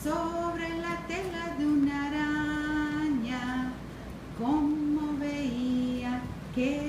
sobre la tela de una araña, como veía que